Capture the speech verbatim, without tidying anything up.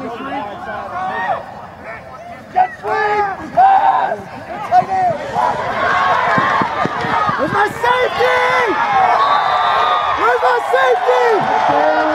Jet sweep! Pass! Tight end! Where's my safety? Where's my safety?